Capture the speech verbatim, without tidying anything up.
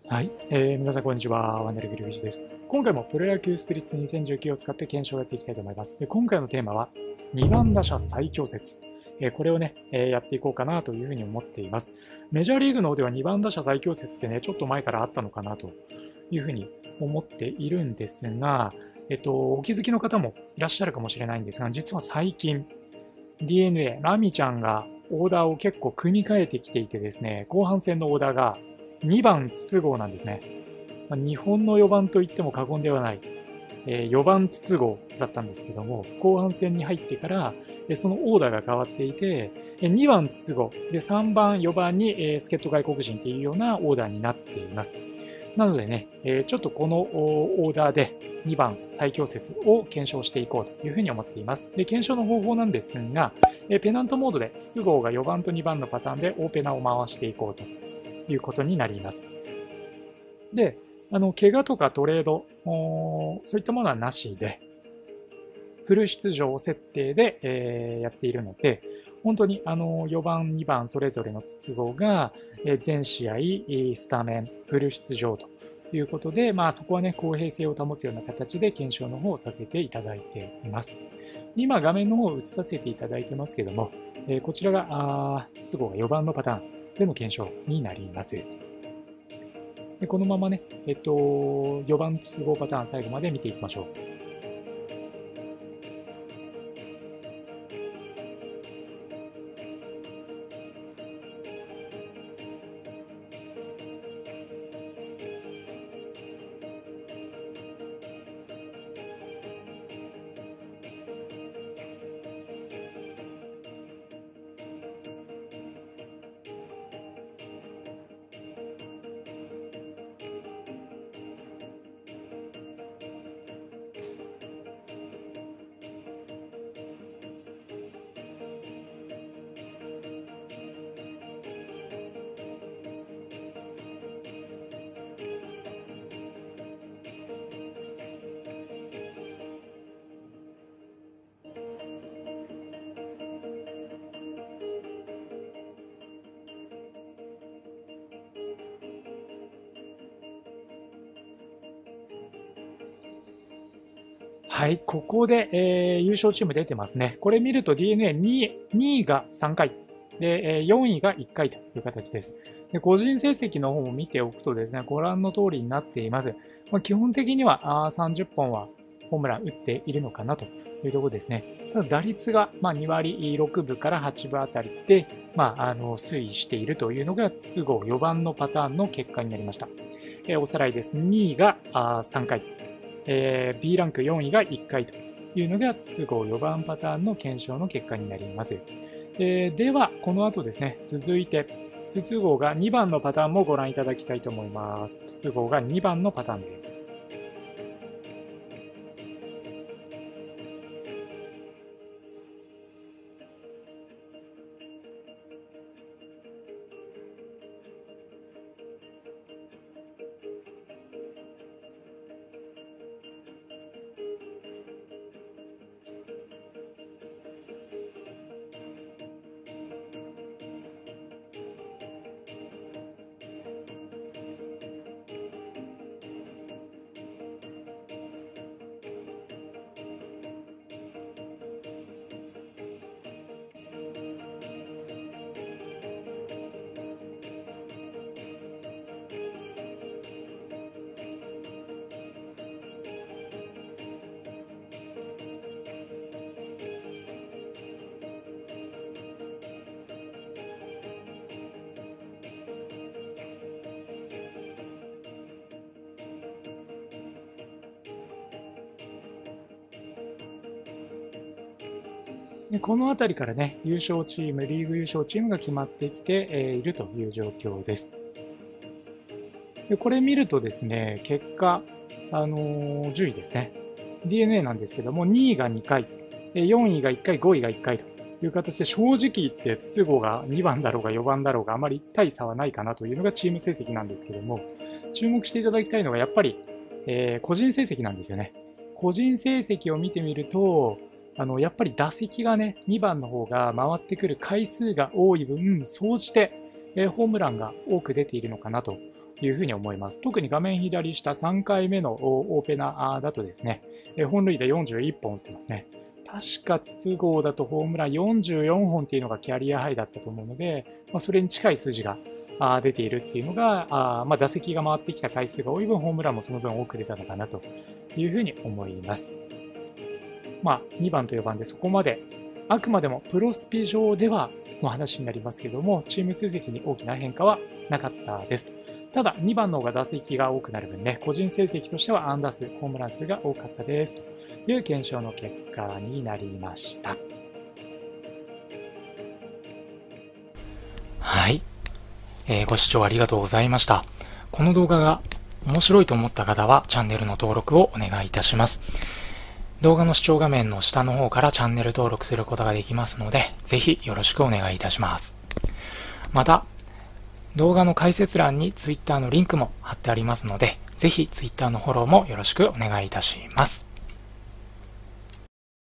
はい、えー、皆さんこんにちは。ワンダルグリフィジです。今回もプロ野球スピリッツにせんじゅうきゅうを使って検証をやっていきたいと思います。で今回のテーマはにばん打者最強説。えー、これをね、えー、やっていこうかなというふうに思っています。メジャーリーグの方ではにばん打者最強説ってね、ちょっと前からあったのかなというふうに思っているんですが、えっと、お気づきの方もいらっしゃるかもしれないんですが、実は最近 ディーエヌエー、ラミちゃんがオーダーを結構組み替えてきていてですね、後半戦のオーダーがにばん筒香なんですね。まあ、日本のよばんと言っても過言ではない、えー、よばん筒香だったんですけども、後半戦に入ってから、えー、そのオーダーが変わっていて、えー、にばん筒香でさんばん、よばんに、えー、助っ人外国人っていうようなオーダーになっています。なのでね、えー、ちょっとこのオーダーでにばん最強説を検証していこうというふうに思っています。で、検証の方法なんですが、えー、ペナントモードで筒香がよばんとにばんのパターンで大ペナを回していこうということになります。で、あの、怪我とかトレード、そういったものはなしで、フル出場設定で、えー、やっているので、本当にあのよばん、にばんそれぞれの筒香が全試合スタメン、フル出場ということで、まあ、そこはね、公平性を保つような形で検証の方をさせていただいています。今、画面の方を映させていただいてますけども、えー、こちらが筒香がよばんのパターンでの検証になります。でこのままね、えっと、よばん筒香パターン最後まで見ていきましょう。はい、ここで、えー、優勝チーム出てますね。これ見ると ディーエヌエーにい, にいがさんかいで、よんいがいっかいという形です。で個人成績の方も見ておくとですね、ご覧の通りになっています。まあ、基本的にはあさんじゅっぽんはホームラン打っているのかなというところですね。ただ打率がまあにわりろくぶからはちぶあたりで、まあ、あの推移しているというのが筒香よばんのパターンの結果になりました。えー、おさらいです。にいがあさんかい。えー、B ランクよんいがいっかいというのが筒香よばんパターンの検証の結果になります。えー、では、この後ですね、続いて、筒香がにばんのパターンもご覧いただきたいと思います。筒香がにばんのパターンです。でこの辺りからね、優勝チーム、リーグ優勝チームが決まってきているという状況です。でこれ見るとですね、結果、あのー、順位ですね。ディーエヌエー なんですけども、にいがにかい、よんいがいっかい、ごいがいっかいという形で、正直言って筒香がにばんだろうがよばんだろうがあまり大差はないかなというのがチーム成績なんですけども、注目していただきたいのがやっぱり、えー、個人成績なんですよね。個人成績を見てみると、あのやっぱり打席がね、にばんの方が回ってくる回数が多い分、総じて、えー、ホームランが多く出ているのかなというふうに思います。特に画面左下さんかいめのオーペナーだとですね、本塁打よんじゅういっぽん打ってますね。確か筒香だとホームランよんじゅうよんほんっていうのがキャリアハイだったと思うので、まあ、それに近い数字が出ているっていうのが、あまあ、打席が回ってきた回数が多い分、ホームランもその分多く出たのかなというふうに思います。まあ、にばんとよばんでそこまで、あくまでもプロスピ上ではの話になりますけども、チーム成績に大きな変化はなかったです。ただ、にばんの方が打席が多くなる分ね、個人成績としては安打数、ホームラン数が多かったです。という検証の結果になりました。 はい。えー、ご視聴ありがとうございました。この動画が面白いと思った方はチャンネルの登録をお願いいたします。動画の視聴画面の下の方からチャンネル登録することができますので、ぜひよろしくお願いいたします。また、動画の解説欄に Twitter のリンクも貼ってありますので、ぜひ Twitter のフォローもよろしくお願いいたします。